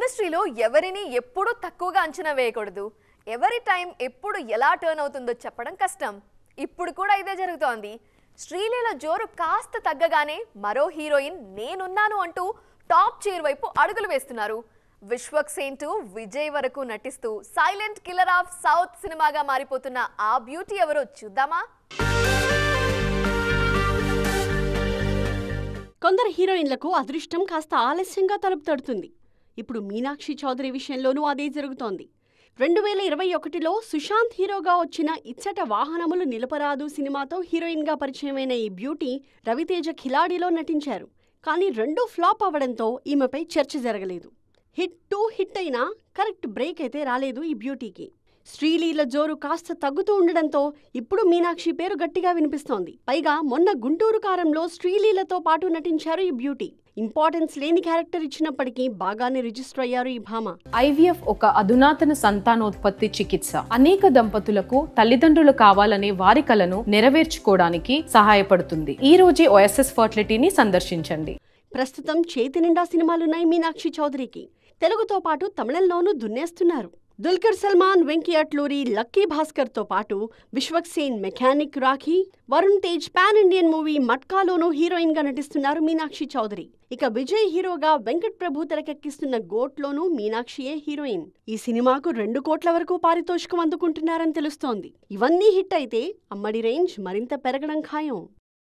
ఇండస్ట్రీలో ఎవరిని ఎప్పుడు తక్కువగా అంచనా వేయకూడదు. ఎవరి టైం ఎప్పుడు ఎలా టర్న్ అవుతుందో చెప్పడం కష్టం. ఇప్పుడు కూడా ఇదే జరుగుతోంది. శ్రీలీల జోరు కాస్త తగ్గగానే మరో హీరోయిన్ నేనున్నాను అంటూ టాప్ చైర్ వైపు అడుగులు వేస్తున్నారు. విశ్వక్సేన్ టు విజయ్ వరకు నటిస్తూ సైలెంట్ కిల్లర్ ఆఫ్ సౌత్ సినిమాగా మారిపోతున్న ఆ బ్యూటీ ఎవరో చూద్దామా? కొందరు హీరోయిన్లకు అదృష్టం కాస్త ఆలస్యంగా తలుపు తడుతుంది. ఇప్పుడు మీనాక్షి చౌదరి విషయంలోనూ అదే జరుగుతోంది. 2021లో సుశాంత్ హీరోగా వచ్చిన ఇచ్చట వాహనములు నిలపరాదు సినిమాతో హీరోయిన్గా పరిచయమైన ఈ బ్యూటీ రవితేజ ఖిలాడిలో నటించారు. కానీ రెండూ ఫ్లాప్ అవ్వడంతో ఈమెపై చర్చ జరగలేదు. హిట్ అయినా కరెక్ట్ బ్రేక్ అయితే రాలేదు ఈ బ్యూటీకి. శ్రీలీల జోరు కాస్త తగ్గుతూ ఉండడంతో ఇప్పుడు మీనాక్షి పేరు గట్టిగా వినిపిస్తోంది. పైగా మొన్న గుంటూరు కారంలో శ్రీలీలతో పాటు నటించారు ఈ బ్యూటీ. ఇంపార్టెన్స్ లేని క్యారెక్టర్ ఇచ్చినప్పటికీ బాగానే రిజిస్టర్ అయ్యారు ఈ భామ. ఐవీఎఫ్ ఒక అధునాతన సంతానోత్పత్తి చికిత్స. అనేక దంపతులకు తల్లిదండ్రులు కావాలనే వారి కలను నెరవేర్చుకోవడానికి సహాయపడుతుంది. ఈ రోజే ఓఎస్ఎస్ ఫర్టిలిటీని సందర్శించండి. ప్రస్తుతం చేతి నిండా సినిమాలున్నాయి మీనాక్షి చౌదరికి. తెలుగుతో పాటు తమిళంలోనూ దున్నేస్తున్నారు. దుల్కర్ సల్మాన్, వెంకీ అట్లూరి, లక్కీ భాస్కర్ తో పాటు Vishwaksen Mechanic Rocky, Varun Tej pan Indian movie మట్కాలోనూ హీరోయిన్ గా నటిస్తున్నారు మీనాక్షి చౌదరి. ఇక విజయ్ హీరోగా వెంకట్ ప్రభు తెరకెక్కిస్తున్న గోట్లోనూ మీనాక్షియే హీరోయిన్. ఈ సినిమాకు 2 కోట్ల వరకు పారితోషికం అందుకుంటున్నారని తెలుస్తోంది. ఇవన్నీ హిట్ అయితే అమ్మడి రేంజ్ మరింత పెరగడం ఖాయం.